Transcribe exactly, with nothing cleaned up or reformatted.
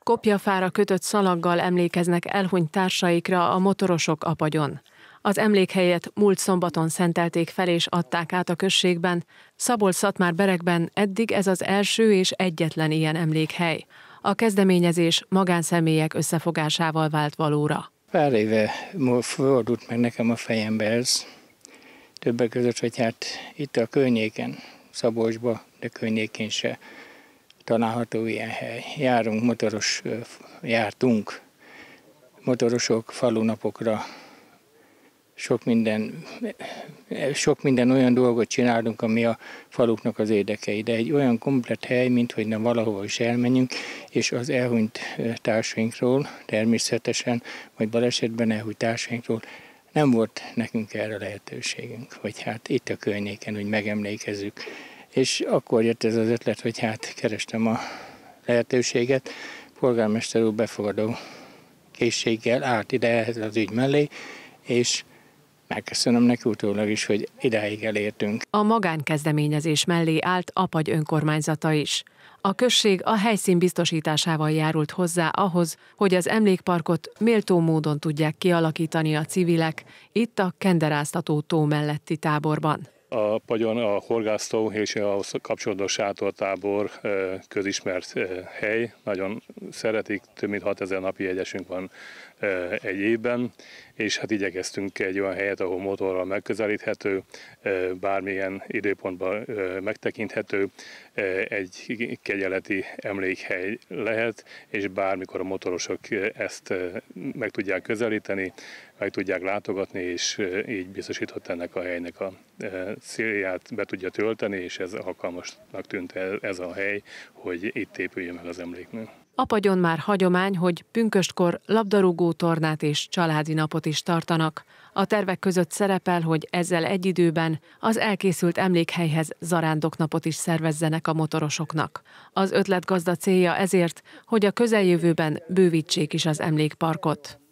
Kopjafára kötött szalaggal emlékeznek elhunyt társaikra a motorosok Apagyon. Az emlékhelyet múlt szombaton szentelték fel és adták át a községben. Szabolcs-Szatmár-Berekben eddig ez az első és egyetlen ilyen emlékhely. A kezdeményezés magánszemélyek összefogásával vált valóra. Pár éve fordult meg nekem a fejembe ez, többek között, hogy hát itt a környéken, Szabolcsba, de környékén se található ilyen hely. Járunk, motoros, jártunk motorosok falunapokra, sok minden, sok minden olyan dolgot csinálunk, ami a faluknak az érdekei, de egy olyan komplett hely, mint hogy nem valahova is elmenjünk, és az elhunyt társainkról, természetesen, vagy balesetben elhunyt társainkról nem volt nekünk erre lehetőségünk, hogy hát itt a környéken, hogy megemlékezzük. És akkor jött ez az ötlet, hogy hát kerestem a lehetőséget, polgármester úr befogadó készséggel állt ide ehhez az ügy mellé, és megköszönöm neki utólag is, hogy idáig elértünk. A magánkezdeményezés mellé állt Apagy önkormányzata is. A község a helyszín biztosításával járult hozzá ahhoz, hogy az emlékparkot méltó módon tudják kialakítani a civilek, itt a kenderáztató tó melletti táborban. Apagyon a horgásztó és a kapcsolódó sátortábor közismert hely, nagyon szeretik, több mint hatezer napi jegyesünk van egy évben, és hát igyekeztünk egy olyan helyet, ahol motorral megközelíthető, bármilyen időpontban megtekinthető, egy kegyeleti emlékhely lehet, és bármikor a motorosok ezt meg tudják közelíteni, meg tudják látogatni, és így biztosított ennek a helynek a célját be tudja tölteni, és ez alkalmasnak tűnt ez a hely, hogy itt épüljön meg az emlékmű. Apagyon már hagyomány, hogy pünköstkor labdarúgó tornát és családi napot is tartanak. A tervek között szerepel, hogy ezzel egy időben az elkészült emlékhelyhez zarándoknapot is szervezzenek a motorosoknak. Az ötletgazda célja ezért, hogy a közeljövőben bővítsék is az emlékparkot.